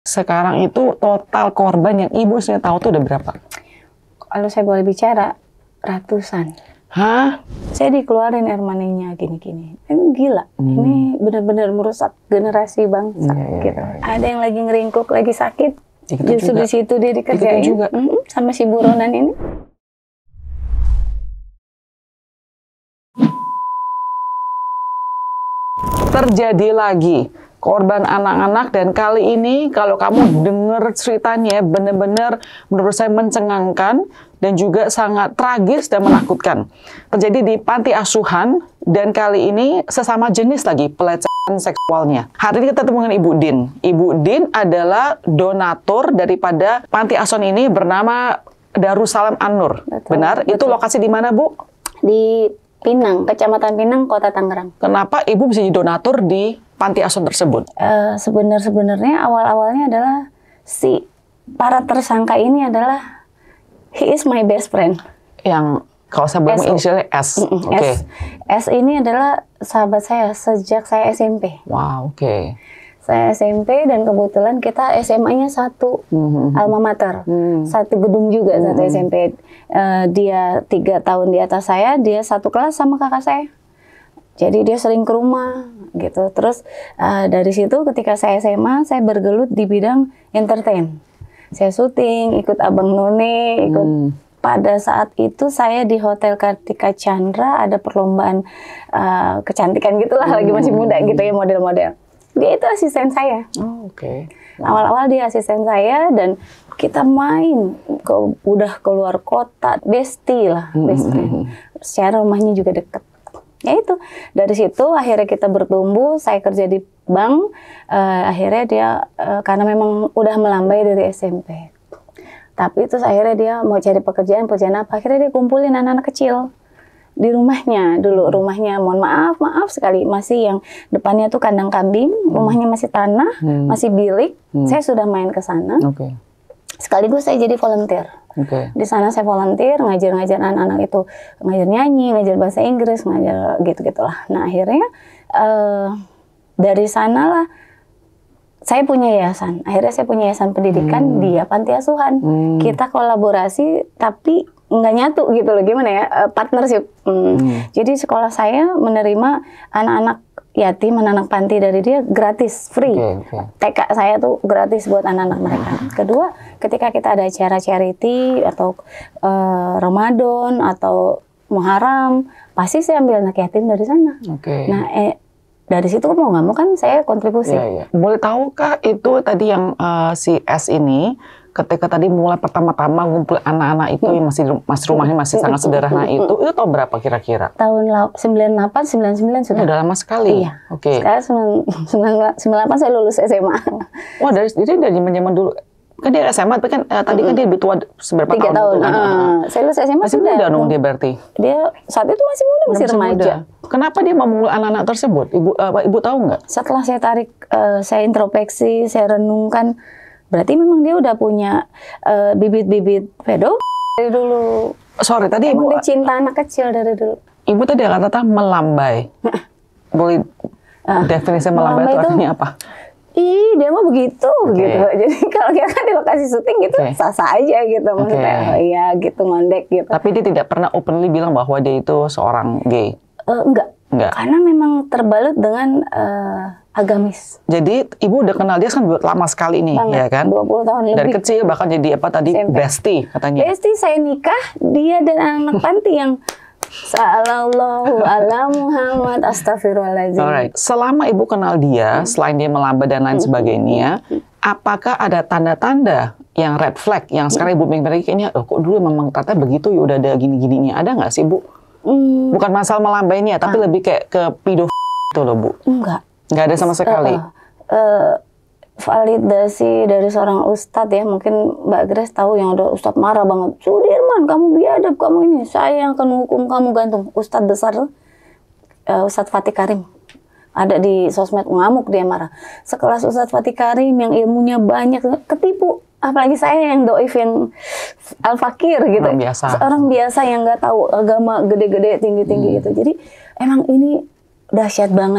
Sekarang itu total korban yang ibu sudah tahu tuh udah berapa? Kalau saya boleh bicara, ratusan. Hah? Saya dikeluarin air maninya gini-gini. Gila, ini benar-benar merusak generasi bangsa. Gitu. Ada yang lagi ngeringkuk, lagi sakit, justru di situ dia dikerjain juga. Sama si buronan ini. Terjadi lagi korban anak-anak, dan kali ini kalau kamu dengar ceritanya benar-benar menurut saya mencengangkan dan juga sangat tragis dan menakutkan. Terjadi di panti asuhan, dan kali ini sesama jenis lagi pelecehan seksualnya. Hari ini kita ketemu dengan Ibu Din. Ibu Din adalah donatur daripada panti asuhan ini bernama Darussalam An-Nur. Benar? Betul. Itu lokasi di mana, Bu? Di Pinang, Kecamatan Pinang, Kota Tangerang. Kenapa Ibu bisa jadi donatur di panti asuhan tersebut? Sebenarnya awal-awalnya adalah si para tersangka ini adalah he is my best friend. Yang kalau saya boleh inisialnya S. Okay. S ini adalah sahabat saya sejak saya SMP. Wow, oke. Saya SMP dan kebetulan kita SMA-nya satu alma mater, satu gedung juga, satu SMP. Dia 3 tahun di atas saya, dia satu kelas sama kakak saya. Jadi dia sering ke rumah gitu. Terus dari situ ketika saya SMA, saya bergelut di bidang entertain. Saya syuting, ikut Abang None, ikut. Pada saat itu saya di Hotel Kartika Chandra ada perlombaan kecantikan gitulah, lagi masih muda gitu ya, model-model. Dia itu asisten saya. Oh, oke. Awal-awal dia asisten saya dan kita main udah keluar kota, bestie lah, best friend. Secara rumahnya juga deket. Ya itu, dari situ akhirnya kita bertumbuh. Saya kerja di bank, akhirnya dia karena memang udah melambai dari SMP. Tapi itu akhirnya dia mau cari pekerjaan apa? Akhirnya dia kumpulin anak-anak kecil di rumahnya dulu. Rumahnya, mohon maaf sekali, masih yang depannya tuh kandang kambing, rumahnya masih tanah, masih bilik. Saya sudah main ke sana. Sekaligus saya jadi volunteer. Di sana saya volunteer, ngajar anak-anak itu, ngajar nyanyi, ngajar bahasa Inggris, ngajar gitu-gitulah. Nah akhirnya dari sanalah saya punya yayasan. Akhirnya saya punya yayasan pendidikan, dia panti asuhan. Kita kolaborasi tapi nggak nyatu gitu loh, gimana ya, partnership. Jadi sekolah saya menerima anak-anak yatim, anak-anak panti dari dia gratis, free. TK saya tuh gratis buat anak-anak mereka. Kedua, ketika kita ada acara charity atau Ramadan atau Muharram, pasti saya ambil anak yatim dari sana. Nah, dari situ mau nggak mau kan saya kontribusi. Boleh tahukah itu tadi yang si S ini ketika tadi mulai pertama-tama ngumpul anak-anak itu yang masih rumahnya masih sangat sederhana itu tahun berapa kira-kira? Tahun 98, 99 sudah. Udah lama sekali. Iya. Sekarang 98 saya lulus SMA. Wah, dari zaman dulu. Kan dia SMA, tapi kan tadi kan dia lebih tua seberapa 3 tahun. Saya lulus SMA masih sudah. Muda dong dia berarti. Dia saat itu masih muda, masih remaja. Muda. Kenapa dia memulai anak-anak tersebut? Ibu tahu nggak? Setelah saya tarik, saya introspeksi, saya renungkan, berarti memang dia udah punya bibit-bibit pedofil dari dulu. Sorry, tadi Emang Ibu dia cinta anak kecil dari dulu. Ibu tadi kata melambai. Boleh definisi melambai itu artinya apa? Dia mah begitu. Jadi kalau kita kan di lokasi syuting gitu, sah-sah aja gitu. Maksudnya, ya gitu, ngondek gitu. Tapi dia tidak pernah openly bilang bahwa dia itu seorang gay? Enggak. Karena memang terbalut dengan agamis. Jadi ibu udah kenal dia kan lama sekali ini, ya kan? 20 tahun lebih. Dari kecil bahkan jadi apa tadi? SMP. Bestie katanya. Bestie, saya nikah, dia dan anak panti yang Sallallahu ala Muhammad, astagfirullahaladzim. Alright. Selama ibu kenal dia, selain dia melambai dan lain sebagainya, apakah ada tanda-tanda yang red flag yang sekarang ibu mikir kayaknya, kok dulu memang ternyata begitu ya, udah ada gini-gininya, ada nggak sih Bu? Bukan masalah melambainya, tapi lebih kayak ke pedofil itu loh Bu. Nggak ada sama sekali. Validasi dari seorang ustadz ya, mungkin Mbak Grace tahu yang udah ustadz marah banget. Sudirman, kamu biadab, kamu ini, saya yang akan hukum kamu gantung. Ustadz besar, Ustadz Fatih Karim. Ada di sosmed, ngamuk dia marah. Sekelas Ustadz Fatih Karim yang ilmunya banyak, ketipu. Apalagi saya yang doif, yang al-fakir gitu. Orang biasa yang nggak tahu agama gede-gede, tinggi-tinggi gitu. Jadi emang ini dahsyat banget.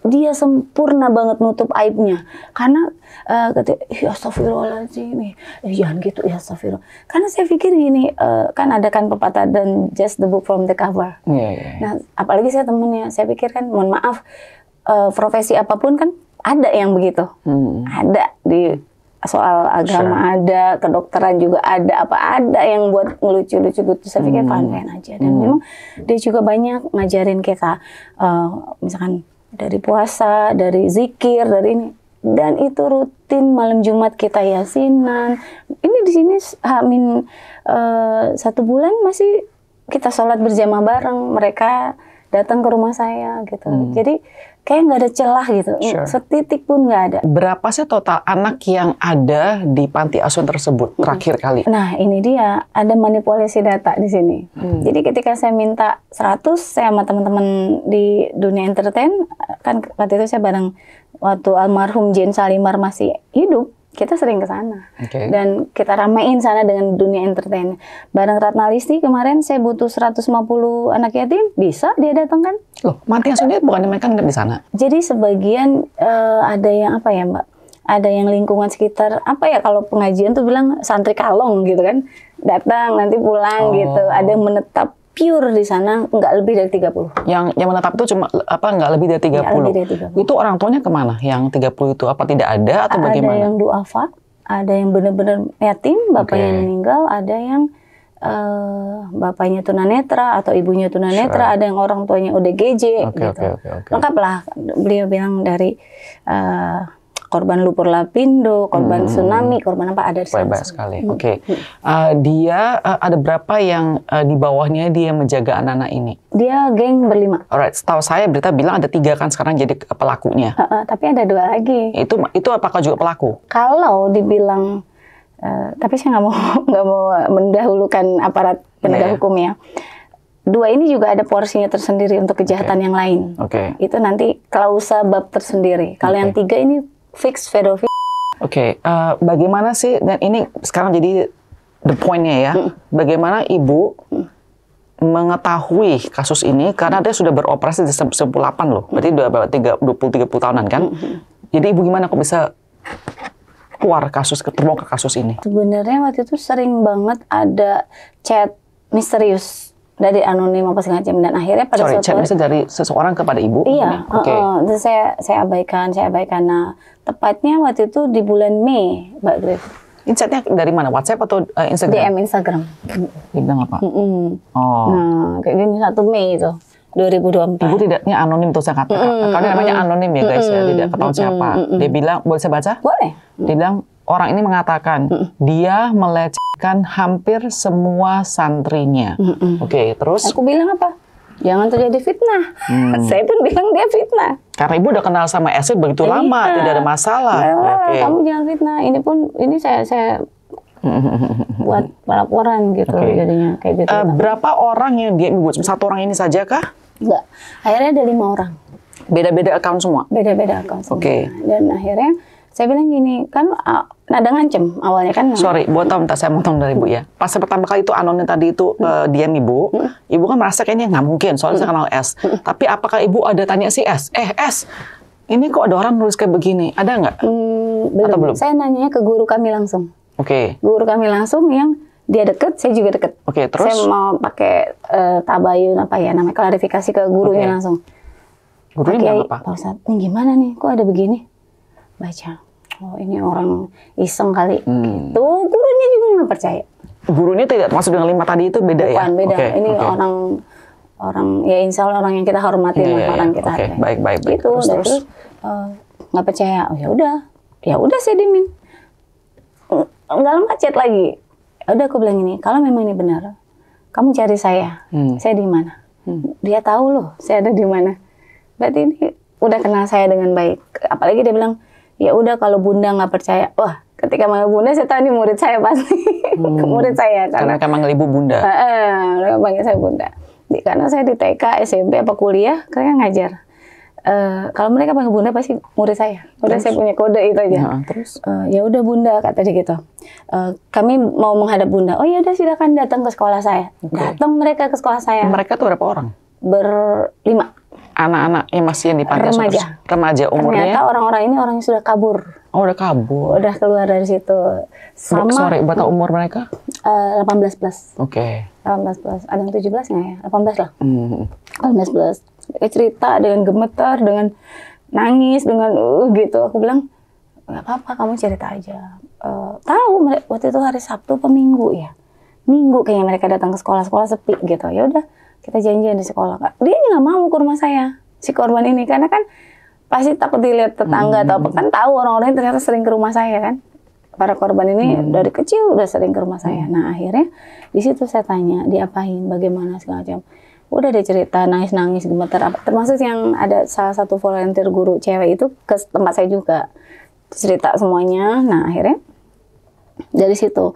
dia sempurna banget nutup aibnya. Karena ya astagfirullahaladzim, jangan gitu ya astagfirullah. Karena saya pikir gini, kan ada kan pepatah dan just the book from the cover. Nah, apalagi saya temennya, saya pikir kan, mohon maaf, profesi apapun kan ada yang begitu. Ada di soal agama, ada kedokteran juga ada, ada yang buat ngelucu-lucu gitu. Saya pikir fine-fine aja. Dan memang dia juga banyak ngajarin kita, misalkan dari puasa, dari zikir, dari ini. Dan itu rutin malam Jumat kita yasinan. Ini di sini H-1 bulan masih kita sholat berjamaah bareng. Mereka datang ke rumah saya gitu. Jadi kayak nggak ada celah gitu. Setitik pun nggak ada. Berapa sih total anak yang ada di panti asuhan tersebut terakhir kali? Nah, ini dia, ada manipulasi data di sini. Jadi ketika saya minta 100, saya sama teman-teman di dunia entertain, kan waktu itu saya bareng waktu almarhum Jane Salimar masih hidup, kita sering ke sana. Dan kita ramein sana dengan dunia entertain. Bareng Ratna Listi kemarin saya butuh 150 anak yatim, bisa dia datang kan? Loh, panti asuhan itu bukan mereka nggak di sana? Jadi sebagian ada yang apa ya Mbak? Ada yang lingkungan sekitar, apa ya kalau pengajian tuh bilang santri kalong gitu kan. Datang nanti pulang gitu. Ada yang menetap pure di sana nggak lebih dari 30. Yang menetap itu cuma nggak lebih dari 30. Lebih dari 30. Itu orang tuanya kemana? Yang 30 itu apa tidak ada atau bagaimana? Ada yang duafa, ada yang benar-benar yatim, bapaknya meninggal, ada yang bapaknya tunanetra atau ibunya tunanetra, ada yang orang tuanya ODGJ gitu. Lengkap lah. Beliau bilang dari korban lumpur lapindo, korban tsunami, korban apa ada di sana. Banyak sekali. Dia ada berapa yang di bawahnya dia menjaga anak-anak ini? Dia geng berlima. Alright, setahu saya berita bilang ada 3 kan sekarang jadi pelakunya. Tapi ada 2 lagi. Itu apakah juga pelaku? Kalau dibilang, tapi saya nggak mau mendahulukan aparat penegak hukum ya. 2 ini juga ada porsinya tersendiri untuk kejahatan yang lain. Itu nanti klausa bab tersendiri. Kalau yang 3 ini fix pedofil. Bagaimana sih, dan ini sekarang jadi the point-nya ya, bagaimana Ibu mengetahui kasus ini, karena dia sudah beroperasi di 98 loh, berarti udah 20-30 tahunan kan? Jadi Ibu gimana kok bisa keluar terbongkar kasus ini? Sebenarnya waktu itu sering banget ada chat misterius dari anonim apa segala macam, dan akhirnya pada chat misterius dari seseorang kepada Ibu? Iya, saya abaikan. Nah, tepatnya waktu itu di bulan Mei, Mbak Grace. Chatnya dari mana? WhatsApp atau Instagram? DM Instagram. Dia bilang apa? Nah, kayak gini 1 Mei itu 2024. Ibu tidaknya anonim tuh saya katakan. Karena namanya anonim ya guys ya, tidak ketahuan siapa. Dia bilang, boleh saya baca? Boleh. Dia bilang, orang ini mengatakan dia melecehkan hampir semua santrinya. Terus? Aku bilang apa? Jangan terjadi fitnah. Saya pun bilang dia fitnah. Karena Ibu udah kenal sama Esri begitu lama, tidak ada masalah. Kamu jangan fitnah. Ini saya buat laporan gitu jadinya kayak gitu. Berapa orang yang dia Ibu? 1 orang ini saja kah? Enggak. Akhirnya ada 5 orang. Beda-beda account semua? Beda-beda account semua. Dan akhirnya saya bilang gini, kan nada ngancem awalnya kan. Sorry, saya motong dari Ibu ya. Pas pertama kali itu anonim tadi itu diam Ibu, Ibu kan merasa kayaknya nggak mungkin, soalnya saya kenal S. Tapi apakah Ibu ada tanya si S? S, ini kok ada orang nulis kayak begini? Ada nggak? Belum. Atau belum? Saya nanya ke guru kami langsung. Guru kami langsung yang dia deket, saya juga deket. Terus? Saya mau pakai tabayun apa ya namanya, klarifikasi ke gurunya langsung. Gurunya bilang apa? Pak Ustadz, ini gimana nih? Kok ada begini? Baca. Oh, ini orang iseng kali. Gitu. Gurunya juga nggak percaya. Gurunya tidak termasuk dengan 5 tadi itu beda? Bukan, ya? Beda. Ini orang ya insya Allah orang yang kita hormati, orang kita hargai. Baik. Gitu. Terus nggak percaya. Oh ya udah saya dimin. Nggak lama chat lagi. Udah aku bilang ini, kalau memang ini benar, kamu cari saya. Saya di mana? Dia tahu loh, saya ada di mana. Berarti ini udah kenal saya dengan baik. Apalagi dia bilang, ya udah kalau Bunda nggak percaya, wah ketika manggil Bunda saya tahu ini murid saya pasti, murid saya karena manggil Ibu Bunda. Mereka panggil saya Bunda. Karena saya di TK, SMP apa kuliah, mereka ngajar. Kalau mereka panggil Bunda pasti murid saya. Udah saya punya kode itu aja. Ya udah Bunda kata dia gitu. Kami mau menghadap Bunda. Oh ya udah silakan datang ke sekolah saya. Datang mereka ke sekolah saya. Mereka tuh berapa orang? 5. anak-anak yang masih yang di panti asuhan? Remaja umurnya? Ternyata orang-orang ini orang yang sudah kabur. Oh, udah kabur. Udah keluar dari situ. Sama. Sorry, berapa umur mereka? 18 plus. Oke. 18 plus. Ada yang 17 nggak ya? 18 lah. 18 plus. Mereka cerita dengan gemetar, dengan nangis, dengan gitu. Aku bilang, nggak apa-apa, kamu cerita aja. Tahu waktu itu hari Sabtu apa Minggu ya? Minggu kayaknya mereka datang ke sekolah sepi gitu. Ya udah, kita janjian di sekolah. Dia nggak mau ke rumah saya, si korban ini, karena kan pasti takut dilihat tetangga atau apa, kan tahu orang-orang ternyata sering ke rumah saya kan. Para korban ini dari kecil udah sering ke rumah saya. Nah akhirnya di situ saya tanya, diapain, bagaimana segala macam. Udah dia cerita, nangis-nangis, gemetar apa. Termasuk yang ada salah satu volunteer guru cewek itu ke tempat saya juga, cerita semuanya. Nah akhirnya dari situ,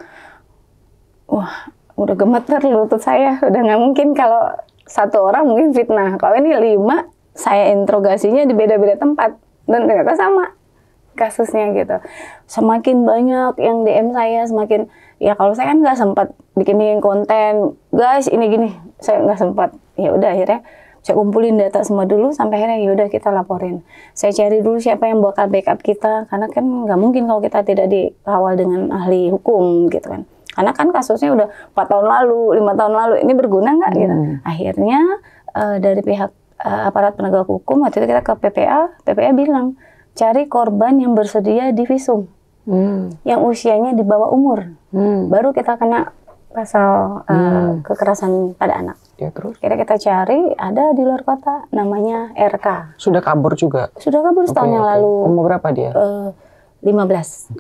wah udah gemetar lutut saya. Udah nggak mungkin kalau satu orang mungkin fitnah. Kalau ini 5, saya interogasinya di beda-beda tempat dan ternyata sama kasusnya gitu. Semakin banyak yang DM saya, semakin ya kalau saya kan nggak sempat bikin konten, guys ini gini, saya nggak sempat. Ya udah akhirnya saya kumpulin data semua dulu sampai akhirnya ya udah kita laporin. Saya cari dulu siapa yang bakal backup kita, karena kan nggak mungkin kalau kita tidak dikawal dengan ahli hukum gitu kan. Karena kan kasusnya udah 4 tahun lalu, 5 tahun lalu, ini berguna nggak gitu. Akhirnya dari pihak aparat penegak hukum, waktu itu kita ke PPA bilang, cari korban yang bersedia divisum, yang usianya di bawah umur, baru kita kena pasal kekerasan pada anak. Ya, terus? Kira kita cari, ada di luar kota, namanya RK. Sudah kabur juga? Sudah kabur setahun yang lalu. Umur berapa dia? 15.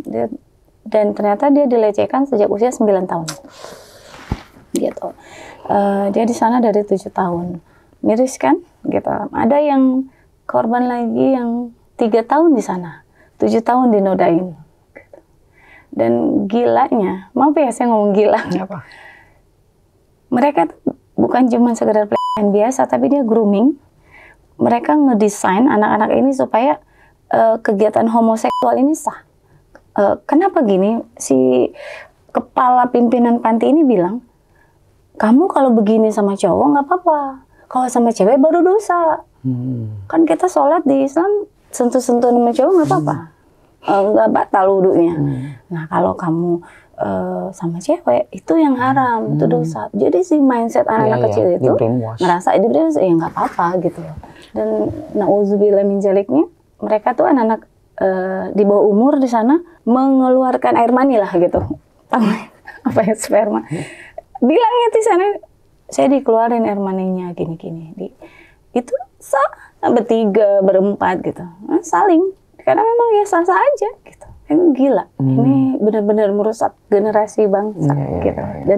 Dan ternyata dia dilecehkan sejak usia 9 tahun. Gitu. Dia di sana dari 7 tahun. Miris kan, gitu. Ada yang korban lagi yang 3 tahun di sana, 7 tahun dinodain. Gitu. Dan gilanya, maaf ya saya ngomong gila. Apa? Mereka bukan cuma sekedar pelecehan biasa, tapi dia grooming. Mereka ngedesain anak-anak ini supaya kegiatan homoseksual ini sah. Kenapa gini? Si kepala pimpinan panti ini bilang, kamu kalau begini sama cowok nggak apa-apa. Kalau sama cewek baru dosa. Kan kita sholat di Islam sentuh-sentuh sama cowok nggak apa-apa. Nggak batal wudunya. Nah kalau kamu sama cewek itu yang haram, itu dosa. Jadi si mindset anak-anak kecil itu ngerasa di brainwash, ya nggak apa-apa gitu. Dan na'udzubillah min zaliknya, mereka tuh anak-anak di bawah umur di sana mengeluarkan air mani lah gitu. Apa ya, sperma. Bilangnya di sana, saya dikeluarin air maninya gini-gini. Itu sah, bertiga, berempat gitu. Nah, saling. Karena memang ya sah-sah aja gitu. Ini gila. Ini benar-benar merusak generasi bangsa gitu. Dan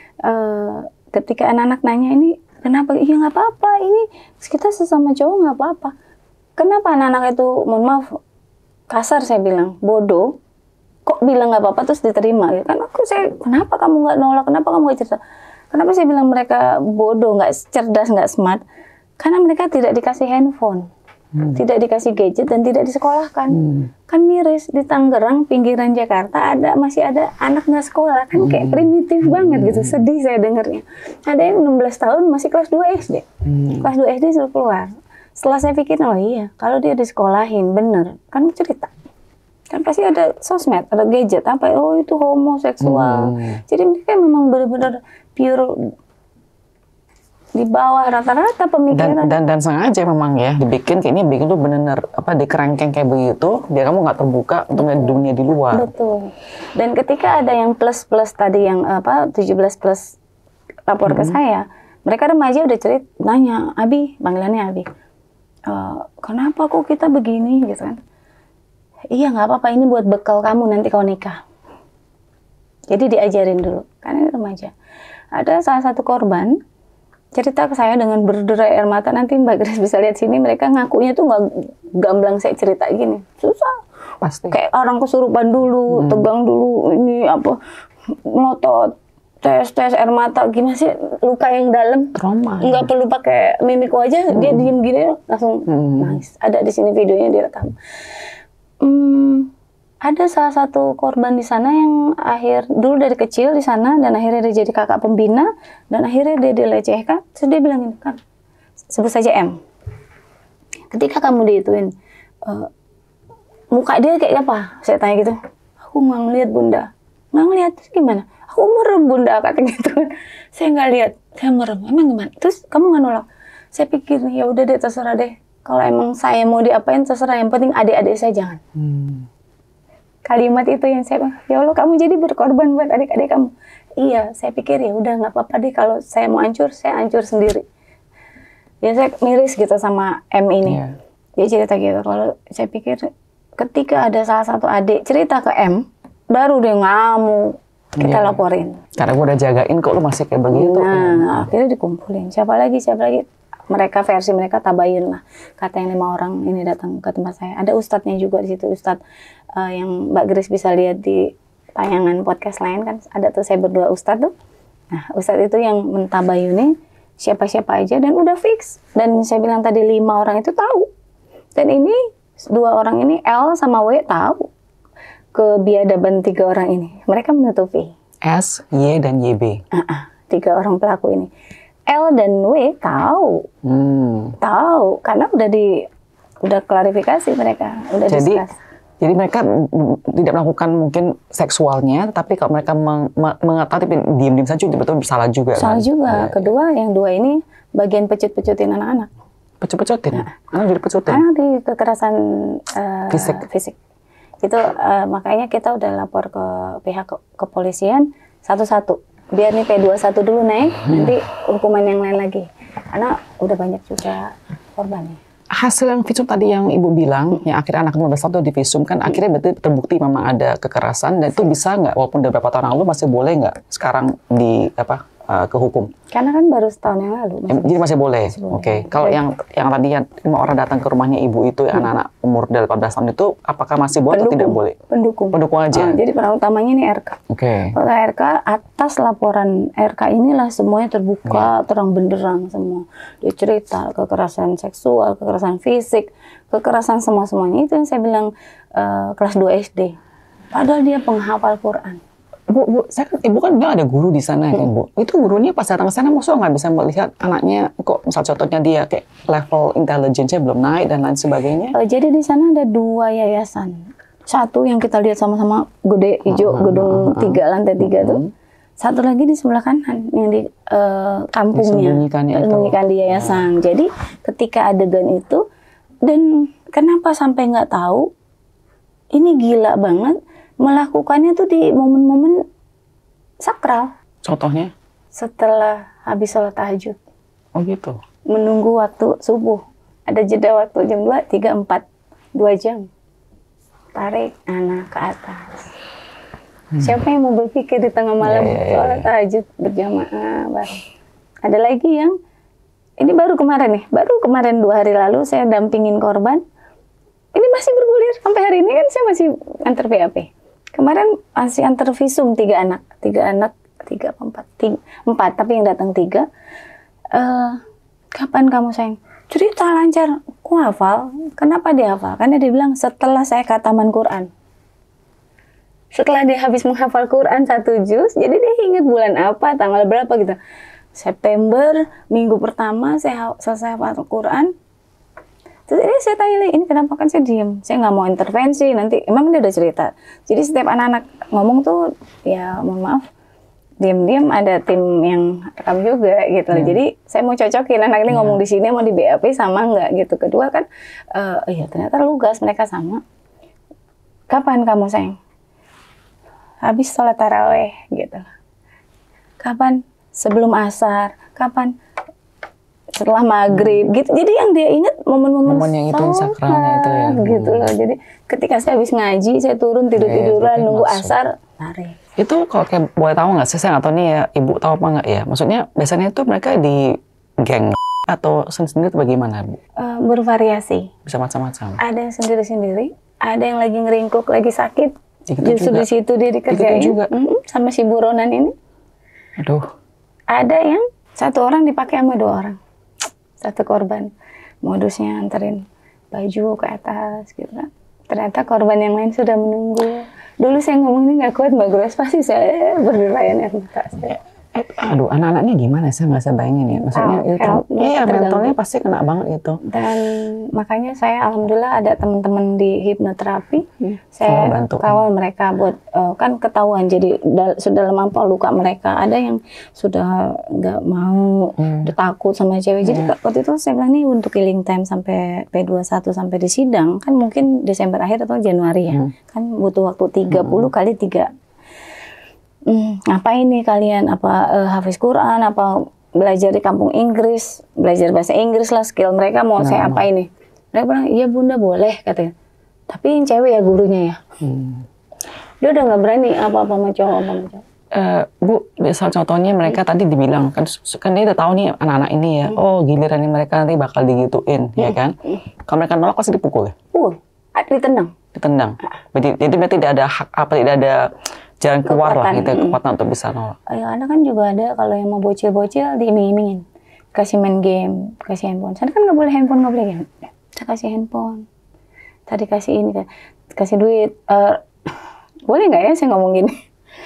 ketika anak-anak nanya ini, kenapa? Iya nggak apa-apa. Ini kita sesama cowok nggak apa-apa. Kenapa anak-anak itu, mohon maaf, kasar saya bilang, bodoh. Kok bilang nggak apa-apa terus diterima? Kan kenapa kamu nggak nolak? Kenapa kamu nggak cerita? Kenapa saya bilang mereka bodoh, nggak cerdas, nggak smart? Karena mereka tidak dikasih handphone, tidak dikasih gadget, dan tidak disekolahkan. Kan miris, di Tangerang, pinggiran Jakarta, masih ada anak nggak sekolah. Kan kayak primitif banget gitu, sedih saya dengarnya. Ada yang 16 tahun masih kelas 2 SD. Kelas 2 SD sudah keluar. Setelah saya pikir, oh iya, kalau dia disekolahin, bener, kan cerita. Kan pasti ada sosmed, ada gadget, apa, oh itu homoseksual. Jadi mereka memang benar-benar pure di bawah rata-rata pemikiran. Dan sengaja memang ya dibikin kayak ini, bikin tuh benar-benar apa, dikerangkeng kayak begitu biar kamu nggak terbuka untuk melihat dunia di luar. Betul. Dan ketika ada yang plus tadi yang 17 plus lapor ke saya, mereka remaja udah nanya, Abi, panggilannya Abi, kenapa kok kita begini gitu kan? Iya nggak apa-apa, ini buat bekal kamu nanti kalau nikah. Jadi diajarin dulu, karena ini remaja. Ada salah satu korban cerita ke saya dengan berderai air mata. Nanti Mbak Grace bisa lihat sini, mereka ngakunya tuh nggak gamblang saya cerita gini, susah. Pasti. Kayak orang kesurupan dulu, tegang dulu, ini apa, melotot, tes air mata, gimana sih, luka yang dalam, trauma. Nggak perlu pakai mimik aja, dia diem gini langsung nangis. Ada di sini videonya direkam. Ada salah satu korban di sana yang dulu dari kecil di sana, dan akhirnya dia jadi kakak pembina, dan akhirnya dia dilecehkan. Terus dia bilang ini kan, sebut saja M. Ketika kamu diituin, muka dia kayak apa? Saya tanya gitu. Aku nggak ngeliat bunda. Nggak ngeliat, terus gimana? Aku merem bunda, kata gitu. Saya nggak lihat, saya merem. Emang gimana? Terus kamu nggak nolak? Saya pikir, ya udah deh, terserah deh. Kalau emang saya mau diapain, terserah. Yang penting adik-adik saya jangan. Kalimat itu yang saya, ya Allah, kamu jadi berkorban buat adik-adik kamu. Iya, saya pikir ya udah nggak apa-apa deh, kalau saya mau hancur, saya hancur sendiri. Ya saya miris gitu sama M ini. Dia cerita gitu. Kalau saya pikir ketika ada salah satu adik cerita ke M, baru dia ngamuk. Kita laporin. Karena gue udah jagain kok lu masih kayak begitu. Nah, akhirnya dikumpulin. Siapa lagi? Mereka versi mereka tabayun lah. Kata yang 5 orang ini datang ke tempat saya. Ada ustadznya juga di situ. Ustadz yang Mbak Grace bisa lihat di tayangan podcast lain kan. Ada tuh saya berdua ustadz tuh. Nah, ustadz itu yang mentabayuni siapa-siapa aja dan udah fix. Dan saya bilang tadi 5 orang itu tahu. Dan ini 2 orang ini L sama W tahu kebiadaban 3 orang ini. Mereka menutupi. S, Y, dan YB. 3 orang pelaku ini. L dan W tahu. Tahu karena udah klarifikasi mereka, udah discuss. Jadi mereka tidak melakukan mungkin seksualnya, tapi kalau mereka mengetahui diam-diam saja betul bersalah juga. Salah kan? juga. Kedua, yang 2 ini bagian pecut-pecutin anak-anak. Pecut-pecutin? Anak dipecutin? Anak di kekerasan fisik. Itu makanya kita udah lapor ke pihak kepolisian satu-satu. Biar nih P21 dulu naik, nanti hukuman yang lain lagi. Karena udah banyak juga korbannya. Hasil yang visum tadi yang Ibu bilang, yang akhirnya anak 15 tahun itu divisum kan, akhirnya berarti terbukti memang ada kekerasan, dan itu bisa nggak, walaupun udah berapa tahun lalu, masih boleh nggak sekarang ke hukum? Karena kan baru setahun yang lalu. Jadi masih boleh? Oke. Kalau yang tadi 5 orang datang ke rumahnya Ibu itu, anak-anak umur 18 tahun itu, apakah masih boleh atau tidak boleh? Pendukung. Pendukung aja? Jadi peran utamanya ini RK. Oke. RK, atas laporan RK inilah semuanya terbuka, terang benderang semua. Dia cerita kekerasan seksual, kekerasan fisik, kekerasan semua-semuanya. Itu yang saya bilang kelas 2 SD. Padahal dia penghafal Quran. Bu, Ibu kan bilang ada guru di sana kan, Bu. Itu gurunya pas datang ke sana, maksudnya nggak bisa melihat anaknya kok, misal contohnya dia kayak level intelligence-nya belum naik dan lain sebagainya. Jadi di sana ada 2 yayasan. Satu yang kita lihat sama-sama gede hijau, gedung 3, lantai 3 tuh. Satu lagi di sebelah kanan yang di kampungnya. Disembunyikan di yayasan. Jadi ketika adegan itu, dan kenapa sampai nggak tahu, ini gila banget. Melakukannya tuh di momen-momen sakral. Contohnya? Setelah habis sholat tahajud. Oh gitu? Menunggu waktu subuh. Ada jeda waktu jam 2, 3, 4. 2 jam. Tarik anak ke atas. Siapa yang mau berpikir di tengah malam sholat tahajud berjamaah bareng. Ada lagi yang, ini baru kemarin nih. Baru kemarin 2 hari lalu saya dampingin korban. Ini masih bergulir. Sampai hari ini kan saya masih antar BAP. Kemarin masih antar visum 3 anak, 4, tapi yang datang 3. Kapan kamu sayang? Cerita lancar, aku hafal. Kenapa dia hafal? Karena dia bilang setelah saya khataman Quran. Setelah dia habis menghafal Quran 1 juz, jadi dia ingat bulan apa, tanggal berapa gitu. September, minggu pertama saya selesai hafal Quran. Terus ini saya tanya, ini kenapa, kan saya diem. Saya nggak mau intervensi, nanti emang dia udah cerita. Jadi setiap anak-anak ngomong tuh, ya mohon maaf, diam-diam ada tim yang rekam juga gitu. Jadi saya mau cocokin anak ini ngomong di sini mau di BAP sama nggak gitu. Kedua kan, iya ternyata lugas mereka sama. Kapan kamu sayang? Habis sholat taraweh gitu. Kapan? Sebelum asar. Kapan? Setelah maghrib gitu. Jadi yang dia ingat momen-momen yang itu sakralnya itu ya. Gitu loh. Jadi ketika saya habis ngaji, saya turun tidur-tiduran nunggu asar, tarik. Itu kalau kayak boleh tahu nggak sih, saya nggak tahu nih ya, Ibu tahu apa nggak ya? Maksudnya biasanya itu mereka di geng atau sendiri bagaimana, Bu? Bervariasi. Bisa macam-macam. Ada yang sendiri-sendiri, ada yang lagi ngeringkuk, lagi sakit. Justru juga. Di situ dia dikerjain. Juga. Sama si buronan ini. Aduh. Ada yang 1 orang dipakai sama 2 orang. 1 korban. Modusnya anterin baju ke atas gitu kan. Ternyata korban yang lain sudah menunggu. Dulu saya ngomong ini nggak kuat Mbak Grace, pasti saya berderayan air mata saya. Aduh, anak-anaknya gimana sih? Nggak saya bayangin ya. Maksudnya iya, mentalnya pasti kena banget itu. Dan makanya saya alhamdulillah ada teman-teman di hipnoterapi. Saya kawal mereka buat kan ketahuan. Jadi sudah lama luka mereka. Ada yang sudah nggak mau, udah takut sama cewek. Jadi waktu itu saya bilang nih untuk healing time sampai P21 sampai di sidang kan mungkin Desember akhir atau Januari ya. Kan butuh waktu 30 kali 3. Ngapain nih kalian? Apa hafiz Quran? Apa belajar di kampung Inggris? Belajar bahasa Inggris lah, skill mereka mau saya apain nih? Mereka bilang, iya bunda boleh katanya. Tapi yang cewek ya gurunya ya. Dia udah nggak berani apa-apa sama cowok. Bu, misal contohnya mereka tadi dibilang kan dia udah tahu nih anak-anak ini ya. Oh giliran mereka nanti bakal digituin, ya kan? Kalau mereka nolak pasti dipukul ya? Ditendang. Jadi tidak ada hak apa, tidak ada jalan keluar lah gitu, kekuatan untuk bisa nolak. Ada kan juga ada kalau yang mau bocil-bocil diiming-imingin, kasih main game, kasih handphone. Sana kan nggak boleh handphone, nggak boleh game. Saya kasih handphone, tadi kasih ini, kasih duit. Boleh nggak ya saya ngomong gini?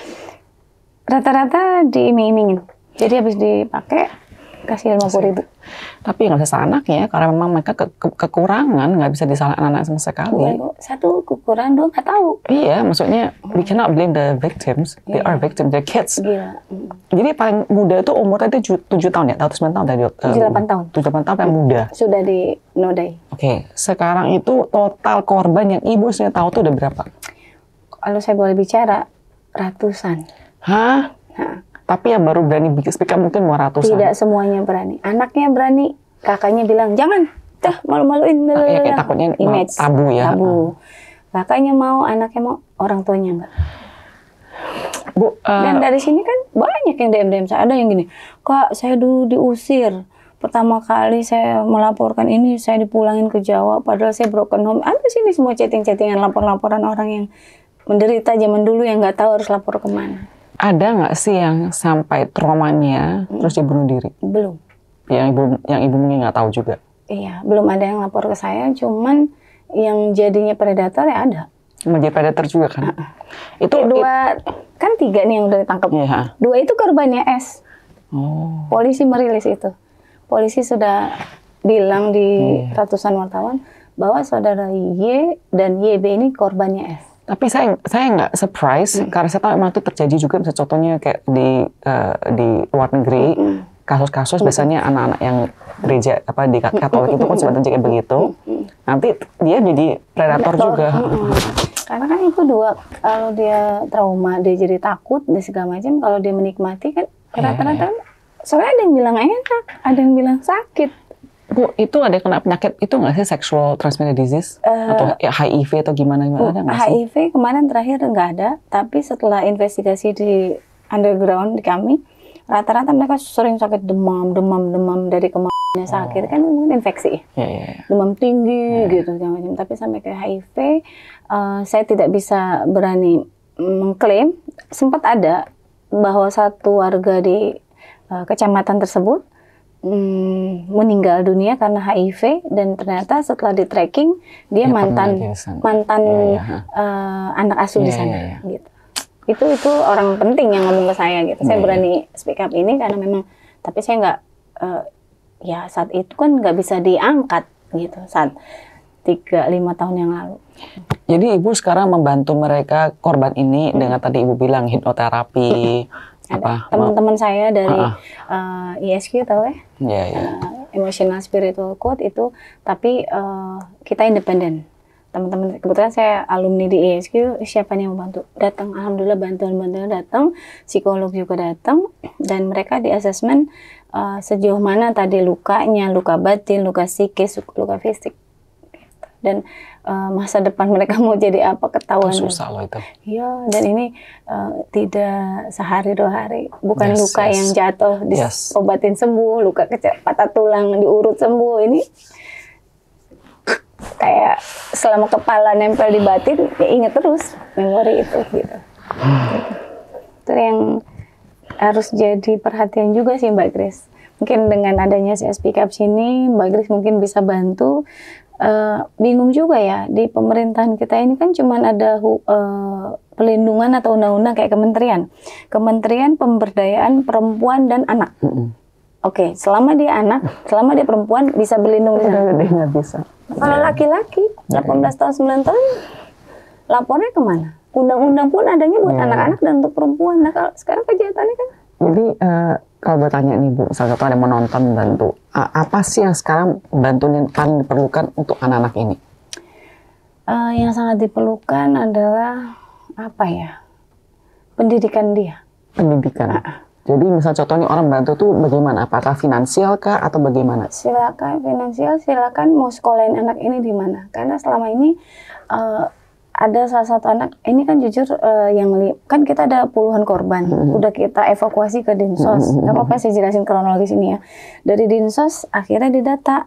Rata-rata diiming-imingin. Jadi habis dipakai kasih 50.000. Tapi nggak bisa anaknya karena memang mereka kekurangan, nggak bisa disalahin anak sama sekali. Satu kekurangan, dua nggak tahu. Iya, maksudnya we cannot blame the victims. They are victims, they're kids. Gila. Jadi paling muda itu umurnya itu 7 tahun ya, atau 9 tahun tadi? 7-8 tahun. 7-8 tahun yang muda. Sudah dinodai. Oke, sekarang itu total korban yang ibu sudah tahu tuh udah berapa? Kalau saya boleh bicara, ratusan. Hah? Tapi yang baru berani speak up mungkin mau ratusan. Tidak semuanya berani. Anaknya berani, kakaknya bilang jangan, malu-maluin. Ya, kayak takutnya image tabu ya. Tabu. Kakaknya mau, anaknya mau, orang tuanya enggak. Bu, dan dari sini kan banyak yang DM saya. Ada yang gini, Kak saya dulu diusir. Pertama kali saya melaporkan ini, saya dipulangin ke Jawa, padahal saya broken home. Ada sini semua chatting-chattingan, lapor-laporan orang yang menderita zaman dulu yang nggak tahu harus lapor kemana. Ada nggak sih yang sampai traumanya terus dia bunuh diri? Belum. Yang ibu mungkin nggak tahu juga? Iya, belum ada yang lapor ke saya, cuman yang jadinya predator ya ada. Menjadi predator juga kan? Itu kan 3 nih yang udah ditangkap. 2 itu korbannya S. Polisi merilis itu. Polisi sudah bilang di ratusan wartawan bahwa saudara Y dan YB ini korbannya S. Tapi saya nggak surprise karena saya tahu memang itu terjadi juga, misalnya contohnya kayak di luar negeri kasus-kasus biasanya anak-anak yang gereja di Katolik itu kan sebenarnya kayak begitu, nanti dia jadi predator juga. Karena kan itu 2, kalau dia trauma dia jadi takut dan segala macam, kalau dia menikmati kan rata-rata soalnya ada yang bilang enak, ada yang bilang sakit. Bu, itu ada kena penyakit itu nggak sih, sexual transmitted disease atau ya, HIV atau gimana ada nggak sih? HIV kemarin terakhir nggak ada, tapi setelah investigasi di underground di kami, rata-rata mereka sering sakit demam dari kemarinnya sakit kan infeksi, demam tinggi gitu macam. Tapi sampai ke HIV, saya tidak bisa berani mengklaim. Sempat ada bahwa satu warga di kecamatan tersebut meninggal dunia karena HIV, dan ternyata setelah di tracking dia mantan anak asuh di sana. Gitu. Itu orang penting yang ngomong ke saya gitu. Saya berani speak up ini karena memang, tapi saya nggak ya saat itu kan nggak bisa diangkat gitu saat 3-5 tahun yang lalu. Jadi ibu sekarang membantu mereka korban ini dengan tadi ibu bilang hipnoterapi. Ada teman-teman saya dari ESQ tahu ya? Emotional Spiritual Code itu, tapi kita independen. Teman-teman, kebetulan saya alumni di ESQ, siapa yang mau bantu? Datang, alhamdulillah bantuan datang, psikolog juga datang, dan mereka di asesmen sejauh mana tadi lukanya, luka batin, luka psikis, luka fisik. Dan masa depan mereka mau jadi apa ketahuan. Susah loh itu. Iya, dan ini tidak sehari 2 hari. Bukan luka yang jatuh diobatin sembuh, luka patah tulang diurut sembuh. Ini kayak selama kepala nempel di batin, ya ingat terus memori itu gitu. Itu yang harus jadi perhatian juga sih Mbak Grace. Mungkin dengan adanya saya speak up sini, Mbak Grace mungkin bisa bantu. Bingung juga ya, di pemerintahan kita ini kan cuman ada pelindungan atau undang-undang kayak Kementerian Pemberdayaan Perempuan dan Anak. Oke, selama dia anak, selama dia perempuan bisa berlindung di sana. Dia nggak bisa. Kalau laki-laki 18 tahun 9 tahun lapornya kemana? Undang-undang pun adanya buat anak-anak dan untuk perempuan. Nah kalau sekarang kejahatannya kan. Jadi kalau bertanya nih Bu, salah satu ada yang menonton bantu, apa sih yang sekarang bantuan yang paling diperlukan untuk anak-anak ini? Yang sangat diperlukan adalah apa ya? Pendidikan dia. Pendidikan. Jadi misal contohnya orang bantu tuh bagaimana? Apakah finansial kah atau bagaimana? Silakan finansial, silakan mau sekolahin anak ini di mana. Karena selama ini ada salah satu anak, ini kan jujur kan kita ada puluhan korban. Udah kita evakuasi ke Dinsos. Gak apa-apa saya jelasin kronologis ini ya. Dari Dinsos akhirnya didata.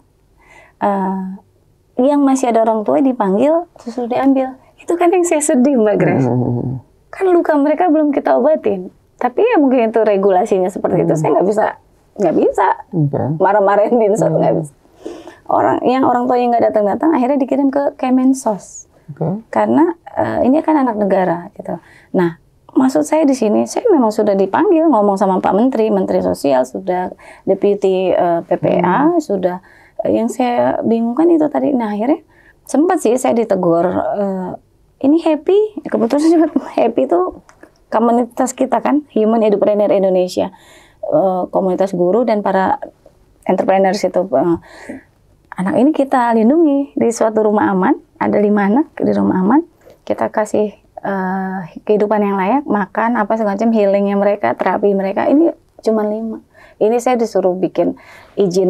Yang masih ada orang tua dipanggil, terus sudah diambil. Itu kan yang saya sedih Mbak Grace. Kan luka mereka belum kita obatin. Tapi ya mungkin itu regulasinya seperti itu, saya nggak bisa marah-marahin Dinsos, nggak bisa. Orang tua yang nggak datang akhirnya dikirim ke Kemensos, karena ini kan anak negara gitu. Nah, maksud saya di sini, saya memang sudah dipanggil ngomong sama Pak Menteri Sosial, sudah Deputi PPA, sudah. Yang saya bingungkan itu tadi. Nah akhirnya sempat sih saya ditegur. Ini Happy, kebetulan juga Happy itu komunitas kita kan, Human Edupreneur Indonesia, komunitas guru dan para entrepreneurs itu. Anak ini kita lindungi di suatu rumah aman, ada 5 anak di rumah aman, kita kasih kehidupan yang layak, makan apa segala macam, healingnya mereka, terapi mereka, ini cuma 5. Ini saya disuruh bikin izin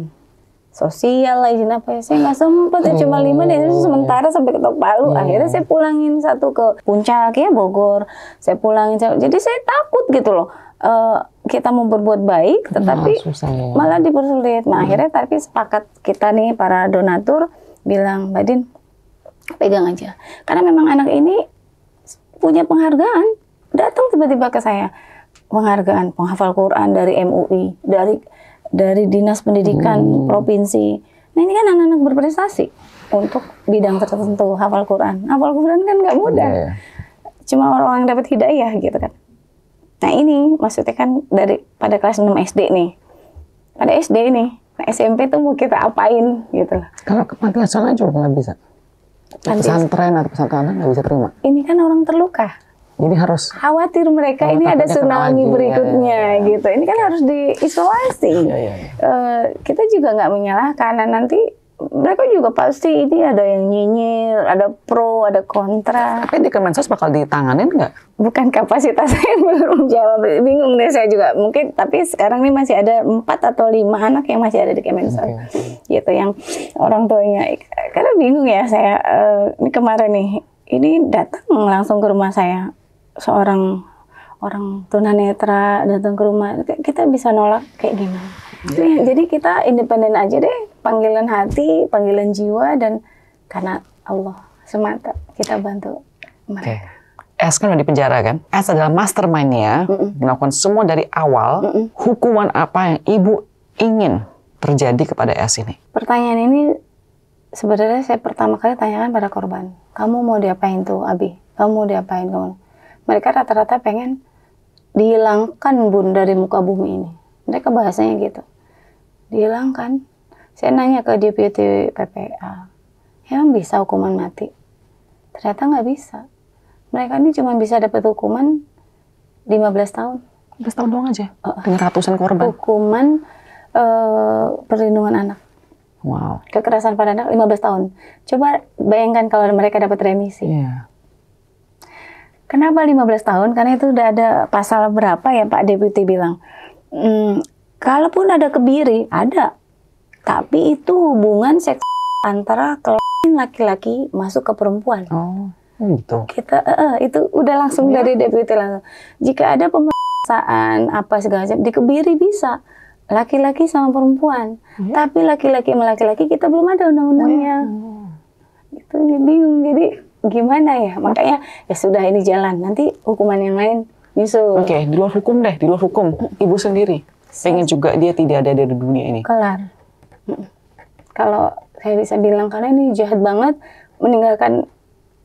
sosial lah, izin apa ya, saya nggak sempet ya, cuma 5 deh, sementara sampai Ketok Palu. Akhirnya saya pulangin satu ke Puncak ya, Bogor, saya pulangin, jadi saya takut gitu loh, kita mau berbuat baik tetapi malah dipersulit. Nah akhirnya tapi sepakat kita nih para donatur bilang, Mbak Din pegang aja, karena memang anak ini punya penghargaan, datang tiba-tiba ke saya, penghargaan penghafal Quran dari MUI, dari Dinas Pendidikan Provinsi. Nah ini kan anak-anak berprestasi untuk bidang tertentu, hafal Quran. Hafal Quran kan nggak mudah, cuma orang yang dapat hidayah gitu kan. Nah ini maksudnya kan pada kelas 6 SD nih, pada SD nih, nah SMP tuh mau kita apain gitu. Kalau ke panti asuhan juga nggak bisa, pesantren atau pesantren nggak bisa terima. Ini kan orang terluka. Jadi harus khawatir mereka ini ada tsunami berikutnya gitu. Ini kan harus diisolasi. Kita juga nggak menyalahkan. Nah, nanti mereka juga pasti ini ada yang nyinyir, ada pro, ada kontra. Tapi di Kemensos bakal ditanganin nggak? Bukan kapasitas saya belum jawab. Bingung deh saya juga. Mungkin tapi sekarang ini masih ada 4 atau 5 anak yang masih ada di Kemensos. Gitu yang orang tuanya. Karena bingung ya saya. Ini kemarin nih, ini datang langsung ke rumah saya. Seorang orang tunanetra datang ke rumah, kita bisa nolak kayak gimana? Jadi kita independen aja deh, panggilan hati, panggilan jiwa, dan karena Allah semata kita bantu mereka. S kan udah di penjara kan? S adalah mastermind-nya, melakukan semua dari awal. Hukuman apa yang Ibu ingin terjadi kepada S ini? Pertanyaan ini sebenarnya saya pertama kali tanyakan pada korban. Kamu mau diapain tuh, Abi? Kamu mau diapain kamu? Mereka rata-rata pengen dihilangkan Bun dari muka bumi ini. Mereka bahasanya gitu. Dihilangkan. Saya nanya ke Deputi PPA, emang bisa hukuman mati? Ternyata nggak bisa. Mereka ini cuma bisa dapat hukuman 15 tahun. 15 tahun doang aja? Dengan ratusan korban? Hukuman perlindungan anak. Wow. Kekerasan pada anak 15 tahun. Coba bayangkan kalau mereka dapat remisi. Kenapa 15 tahun? Karena itu udah ada pasal berapa ya Pak Deputi bilang. Kalaupun ada kebiri, ada. Tapi itu hubungan seks antara kelamin laki-laki masuk ke perempuan. Oh, gitu. Kita itu udah langsung dari Deputi langsung. Jika ada pemeriksaan apa segala macam, dikebiri bisa. Laki-laki sama perempuan. Tapi laki-laki sama laki-laki kita belum ada undang-undangnya. Itu bingung. Jadi gimana ya, makanya ya sudah ini jalan, nanti hukuman yang lain nyusul. Oke, di luar hukum deh, di luar hukum Ibu sendiri pengen juga dia tidak ada dari dunia ini. Kelar. Kalau saya bisa bilang, karena ini jahat banget, meninggalkan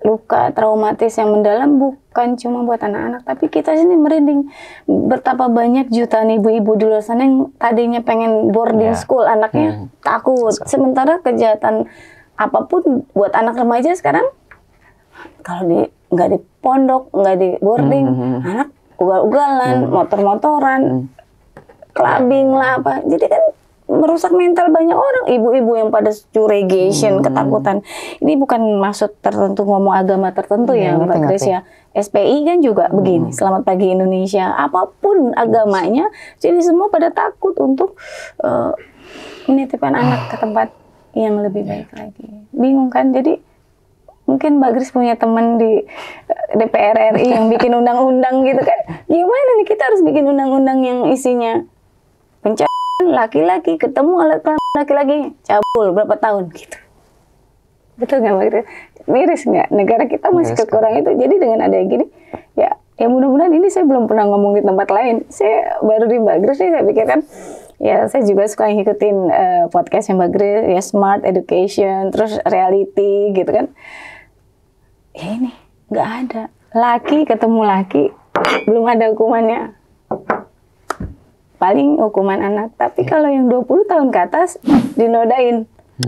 luka traumatis yang mendalam bukan cuma buat anak-anak, tapi kita sini merinding. Betapa banyak jutaan ibu-ibu di luar sana yang tadinya pengen boarding school anaknya takut. Sementara kejahatan apapun buat anak remaja sekarang kalau nggak di pondok, nggak di boarding, anak ugal-ugalan, motor-motoran, clubbing lah apa. Jadi kan merusak mental banyak orang, ibu-ibu yang pada curigation, ketakutan. Ini bukan maksud tertentu ngomong agama tertentu ya, Mbak Grace ya. SPI kan juga begini, Selamat Pagi Indonesia, apapun agamanya, jadi semua pada takut untuk menitipkan anak ke tempat yang lebih baik lagi. Bingung kan? Jadi mungkin Mbak Grace punya teman di DPR RI yang bikin undang-undang gitu kan. Gimana nih kita harus bikin undang-undang yang isinya laki-laki ketemu alat kelamin laki-laki cabul berapa tahun gitu. Betul nggak Mbak Grace? Miris nggak? Negara kita masih kekurang itu. Jadi dengan ada yang gini, ya mudah-mudahan ini saya belum pernah ngomong di tempat lain. Saya baru di Mbak Grace nih saya pikirkan, ya saya juga suka ngikutin podcastnya Mbak Grace, ya Smart Education, terus reality gitu kan. Ya ini nggak ada. Laki ketemu laki, belum ada hukumannya. Paling hukuman anak. Tapi kalau yang 20 tahun ke atas dinodain.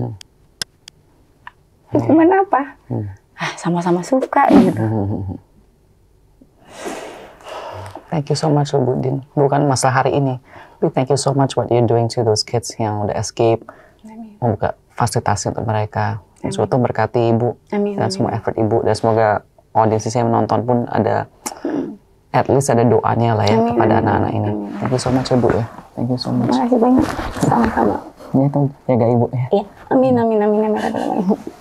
Hukuman apa? Sama-sama suka gitu. Thank you so much Bu Din. Bukan masalah hari ini, tapi thank you so much what you're doing to those kids yang udah escape. Membuka fasilitasi untuk mereka. Suatu berkati Ibu dan semua effort Ibu, dan semoga audiens yang menonton pun ada at least ada doanya lah ya kepada anak-anak ini. Thank you so much Ibu ya. Thank you so much. Terima kasih banyak. Sama-sama. Ya, jaga Ibu ya. Iya. Amin.